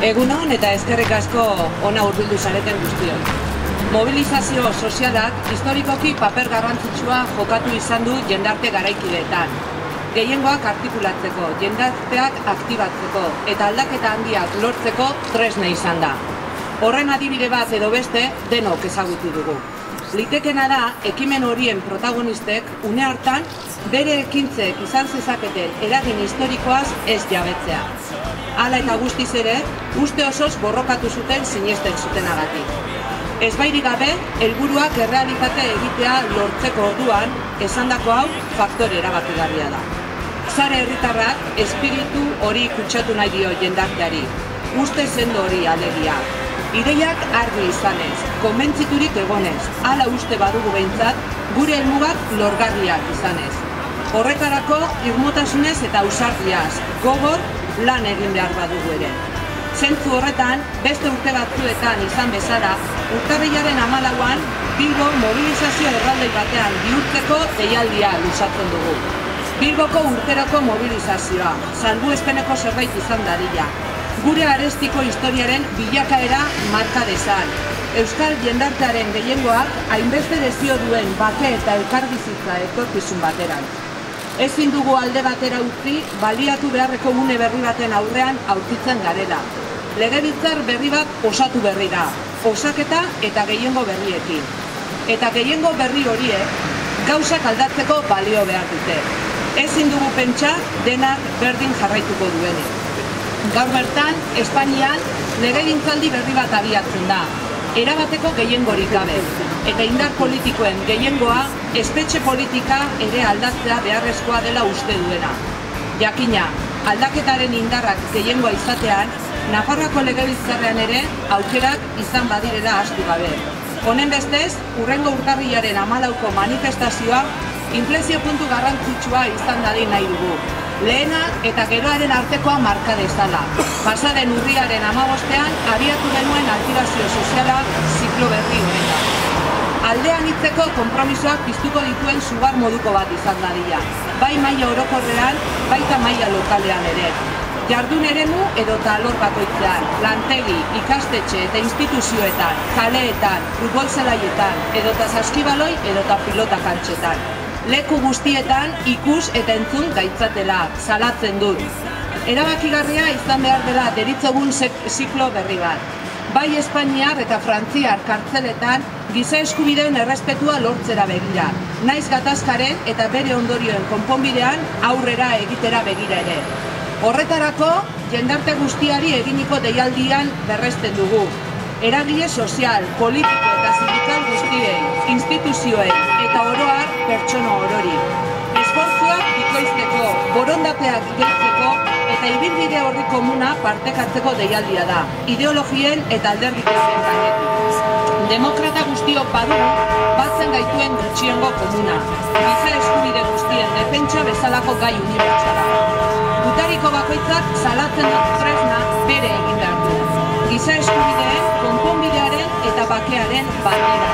Egunon eta eskerrik asko ona hurbildu zareten guztiok. Mobilizazio sozialak historikoki paper garrantzitsua jokatu izan du jendarte garaikideetan. Gehiengoak artikulatzeko, jendarteak aktibatzeko eta aldaketa handiak lortzeko tresna izan da. Horren adibide bat edo beste denok ezagutu dugu. Litekena da ekimen horien protagonistek une hartan bere ekintzek izan zezaketen eragin historikoaz ez jabetzea. Hala eta guztiz ere, uste osoz borrokatu zuten sinesten zutenagatik. Ezbairik gabe, helburuak errealitate egitea lortzeko orduan, esandako hau faktore erabakigarria da. Sare herritarrak espiritu hori kutsatu nahi dio jendarteari, uste sendo hori alegia. Ideiak argi izanez, konbentziturik egonez, hala uste badugu behintzat, gure helmugak lorgarriak izanez. Horretarako, irmotasunez eta ausardiaz, gogor, lan egin behar badugu ere. Zentzu horretan, beste urte batzuetan izan bezala, urtarrilaren 14an Bilbo mobilizazio erraldoi batean bihurtzeko deialdia luzatzen dugu. Bilboko urteroko mobilizazioa, salbuespeneko zerbait izan dadila. Gure arestiko historiaren bilakaera marka dezan. Euskal jendartearen gehiengoak hainbeste desio duen bake eta elkarbizitza etorkizun bateran. Ezin dugu alde batera utzi, baliatu beharreko une berri baten aurrean aurkitzen garela. Legebiltzar berri bat osatu berri da, osaketa eta gehiengo berriekin. Eta gehiengo berri horiek gauzak aldatzeko balio behar dute. Ezin dugu pentsa denak berdin jarraituko duenik. Gaur bertan, Espainian legegintzaldi berri bat abiatzen da, erabateko gehiengorik gabe, eta indar politikoen gehiengoa espetxe politika ere aldatzea beharrezkoa dela uste duena. Jakina, aldaketaren indarrak gehiengoa izatean, Nafarroako legebiltzarrean ere aukerak izan badirela ahaztu gabe. Honen bestez, hurrengo urtarrilaren 14ko manifestazioa inflexio puntu garrantzitsua izan dadin nahi dugu. Lehena eta geroaren artekoa marka dezala. Pasaden urriaren 15ean abiatu genuen aktibazio soziala ziklo berri honetan. Aldean hitzeko konpromisoak piztuko dituen sugar moduko bat izan dadila. Bai maila orokorrean, baita maila lokalean ere. Jardun eremu edota alor bakoitzean, lantegi, ikastetxe eta instituzioetan, kaleetan, futbol zelaietan, edota saskibaloi edota pilota kantxetan. Leku guztietan ikus eta entzun gaitzatela, salatzen dut. Erabakigarria izan behar dela deritzogun ziklo berri bat. Bai Espainiar eta Frantziar kartzeletan giza eskubideen errespetua lortzera begira, naiz gatazkaren eta bere ondorioen konponbidean aurrera egitera begira ere. Horretarako, jendarte guztiari eginiko deialdian berresten dugu. Eragile sozial, politiko eta sindikal guztiei, instituzioei eta oro har pertsona orori. Esfortzuak bikoizteko, borondateak gehitzeko eta ibilbide horri komuna partekatzeko deialdia da, ideologien eta alderdiketen gainetik. Demokrata guztiok badugu, batzen gaituen gutxiengo komuna, giza eskubide guztien defentsa bezalako gai unibertsala. Gutariko bakoitzak salatzen dut tresna bere egin behar du. Giza eskubideen, konponbidearen eta bakearen bandera.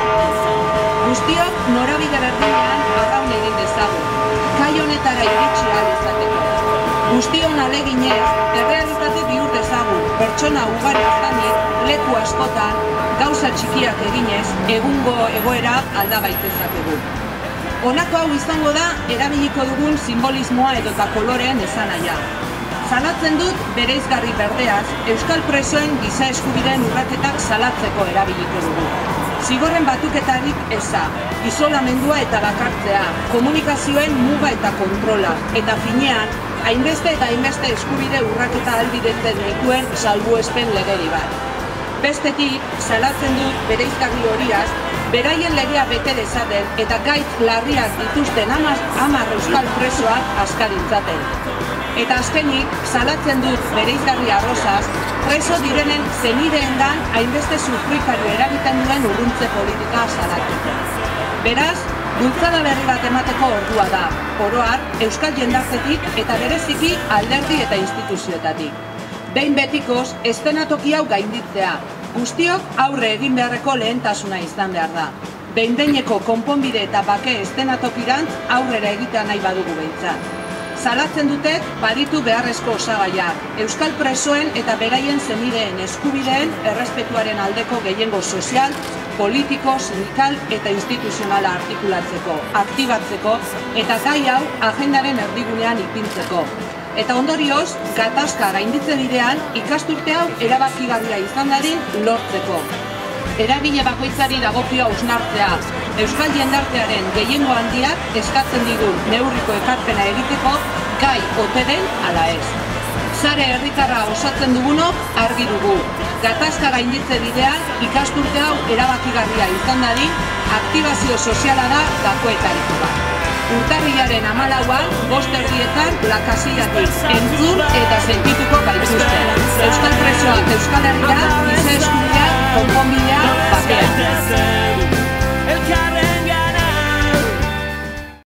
Guztiok norabide berdinean arraun egin dezagun, kai honetara iritsi ahal izateko. Guztion aleginez, errealitate bihur dezagun, pertsona ugari izanik, leku askotan, gauza txikiak eginez, egungo egoera alda baitezakegu. Honako hau izango da, erabiliko dugun simbolismoa edota koloreen esanahia. Salatzen dut bereizgarri berdeaz, euskal presoen giza eskubideen urraketak salatzeko erabiliko dugu. Zigorren batuketarik eza, isolamendua eta bakartzea, komunikazioen muga eta kontrola, eta finean, hainbeste eta hainbeste eskubide urraketa ahalbidetzen dituen salbuespen legeri bat. Bestetik, salatzen dut bereizgarri horiaz, beraien legea bete dezaten eta gaitz larriak dituzten 10 euskal presoak askar ditzaten. Eta azkenik, salatzen dut bereizgarri arrozaz, preso direnen zenideengan hainbeste sufrikario eragiten duen urruntze politika salatuko. Beraz, bultzada berri bat emateko ordua da, oro har, euskal jendartetik eta bereziki alderdi eta instituzioetatik. Behin betikoz, eszenatoki hau gainditzea, guztiok aurre egin beharreko lehentasuna izan behar da. Behin-behineko konponbide eta bake eszenatokirantz aurrera egitea nahi badugu behintzat. Salatzen dutek baditu beharrezko osagaiak, euskal presoen eta beraien zenideen eskubideen errespetuaren aldeko gehiengo sozial, politiko, sindikal eta instituzionala artikulatzeko, aktibatzeko eta gai hau agendaren erdigunean ipintzeko. Eta ondorioz, gatazka gainditze bidean ikasturte hau erabakigarria izan dadin lortzeko. Eragile bakoitzari dagokio hausnartzea, euskal jendartearen gehiengo handiak eskatzen digun neurriko ekarpena egiteko gai ote den ala ez. Sare herritarra osatzen dugunok argi dugu. Gatazka gainditze bidean ikasturte hau erabakigarria izan dadin aktibazio soziala da gakoetariko bat. Urtarrilaren 14an, 5:00 Lakasillatik entzun eta sentituko gaituzte. Euskal presoak Euskal Herrira, giza eskubideak, konponbidea, batean.